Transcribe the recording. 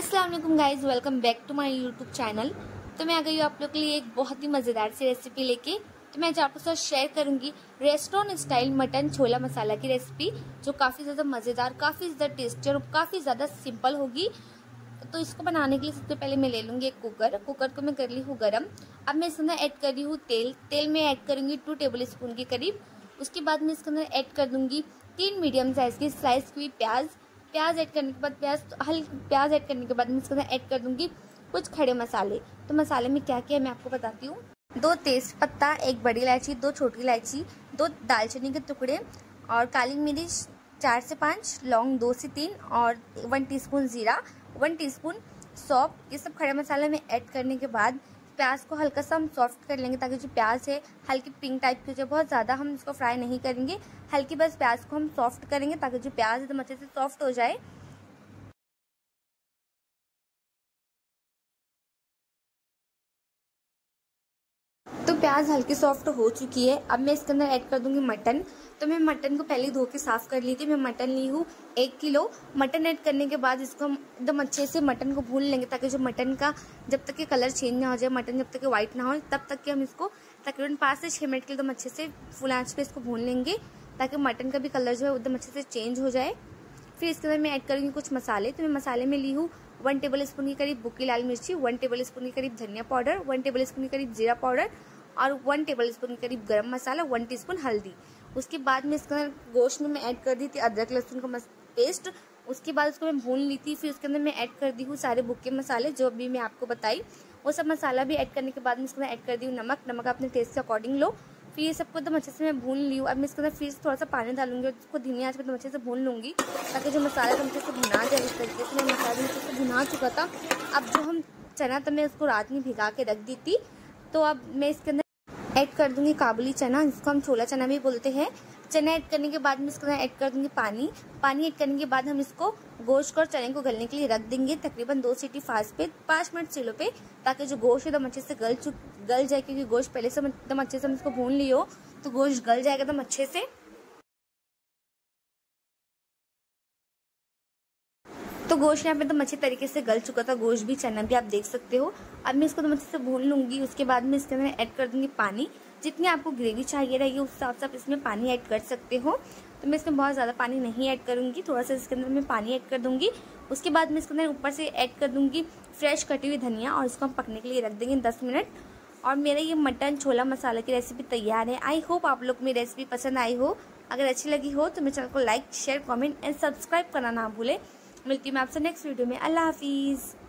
अस्सलाम वालेकुम guys, welcome back to my YouTube channel. तो मैं आ गई हूँ आप लोग के लिए एक बहुत ही मज़ेदार सी रेसिपी लेके। तो मैं आज आपके साथ शेयर करूंगी रेस्टोरेंट स्टाइल मटन छोला मसाला की रेसिपी, जो काफ़ी ज़्यादा मज़ेदार, काफ़ी ज़्यादा टेस्टी और काफ़ी ज़्यादा सिंपल होगी। तो इसको बनाने के लिए सबसे पहले मैं ले लूँगी एक कुकर को मैं कर ली हूँ गर्म। अब मैं इसके अंदर ऐड कर रही हूँ तेल में ऐड करूँगी 2 टेबल स्पून के करीब। उसके बाद मैं इसके अंदर ऐड कर दूँगी 3 मीडियम साइज़ की स्लाइस हुई प्याज ऐड करने के बाद प्याज ऐड करने के बाद मैं इसके अंदर ऐड कर दूंगी कुछ खड़े मसाले। तो मसाले में क्या क्या है मैं आपको बताती हूँ। 2 तेज पत्ता, 1 बड़ी इलायची, 2 छोटी इलायची, 2 दालचीनी के टुकड़े और काली मिर्च 4 से 5, लौंग 2 से 3 और 1 टीस्पून जीरा, 1 टीस्पून सौंफ। ये सब खड़े मसाले में ऐड करने के बाद प्याज को हल्का सा हम सॉफ्ट कर लेंगे, ताकि जो प्याज है हल्की पिंक टाइप की हो जाए। बहुत ज़्यादा हम इसको फ्राई नहीं करेंगे, हल्की बस प्याज को हम सॉफ्ट करेंगे ताकि जो प्याज एकदम अच्छे से सॉफ्ट हो जाए। तो प्याज हल्की सॉफ्ट हो चुकी है। अब मैं इसके अंदर ऐड कर दूंगी मटन। तो मैं मटन को पहले धो के साफ कर ली थी। मैं मटन ली हूँ 1 किलो। मटन ऐड करने के बाद इसको हम एकदम अच्छे से मटन को भून लेंगे, ताकि जो मटन का जब तक कि कलर चेंज ना हो जाए, मटन जब तक कि व्हाइट ना हो, तब तक कि हम इसको तकरीबन 5 से 6 मिनट के लिए एकदम अच्छे से फुल आंच पे इसको भून लेंगे, ताकि मटन का भी कलर जो है एकदम अच्छे से चेंज हो जाए। फिर इसके अंदर मैं ऐड करूँगी कुछ मसाले। तो मैं मसाले में ली हूँ 1 टेबल स्पून के करीब बुकी लाल मिर्ची, 1 टेबल स्पून के करीब धनिया पाउडर, 1 टेबल स्पून के करीब जीरा पाउडर और 1 टेबल स्पून के करीब गरम मसाला, 1 टीस्पून हल्दी। उसके बाद में इसके अंदर गोश्त में मैं ऐड कर दी थी अदरक लहसुन का पेस्ट। उसके बाद उसको मैं भून ली थी। फिर उसके अंदर मैं ऐड कर दी हूँ सारे बुके मसाले जो भी मैं आपको बताई, वो सब मसाला भी ऐड करने के बाद में इसके अंदर ऐड कर दी हूँ नमक अपने टेस्ट के अकॉर्डिंग लो। फिर ये सबको एकदम अच्छे से मैं भून ली हूँ। अब मैं इसके अंदर फिर थोड़ा सा पानी डालूंगी और इसको धीमी आंच पे एकदम अच्छे से भून लूंगी, ताकि जो मसाला एकदम अच्छे से भुना जाए। इस तरीके से मैं मसाला अच्छे से भुना चुका था। अब जो हम चना था मैं उसको रात में भिगा के रख दी थी। तो अब मैं इसके अंदर ऐड कर दूंगी काबुली चना, जिसको हम छोला चना भी बोलते हैं। चना ऐड करने के बाद में इसके अंदर ऐड कर दूंगी पानी ऐड करने के बाद हम इसको गोश्त और चने को गलने के लिए रख देंगे, तकरीबन 2 सीटी फास्ट पे 5 मिनट चूल्हे पे, ताकि जो गोश्त एकदम अच्छे से गल जाए। क्योंकि गोश्त पहले से एकदम अच्छे से हम इसको भून लियो तो गोश्त गल जाएगा एकदम अच्छे से। तो गोश्त यहाँ पे एकदम अच्छे तरीके से गल चुका था, गोश्त भी चना भी आप देख सकते हो। अब मैं इसको एकदम अच्छे से भून लूंगी। उसके बाद में इसके अंदर ऐड कर दूंगी पानी। जितनी आपको ग्रेवी चाहिए रहेगी उस हिसाब से आप इसमें पानी ऐड कर सकते हो। तो मैं इसमें बहुत ज़्यादा पानी नहीं ऐड करूंगी, थोड़ा सा इसके अंदर मैं पानी ऐड कर दूंगी। उसके बाद मैं इसके अंदर ऊपर से ऐड कर दूंगी फ्रेश कटी हुई धनिया और इसको हम पकने के लिए रख देंगे 10 मिनट। और मेरा ये मटन छोला मसाला की रेसिपी तैयार है। आई होप आप लोग मेरी रेसिपी पसंद आई हो। अगर अच्छी लगी हो तो मेरे चैनल को like, share, comment and subscribe करना ना भूलें। मिलती हूँ मैं आपसे नेक्स्ट वीडियो में। अल्लाह हाफिज़।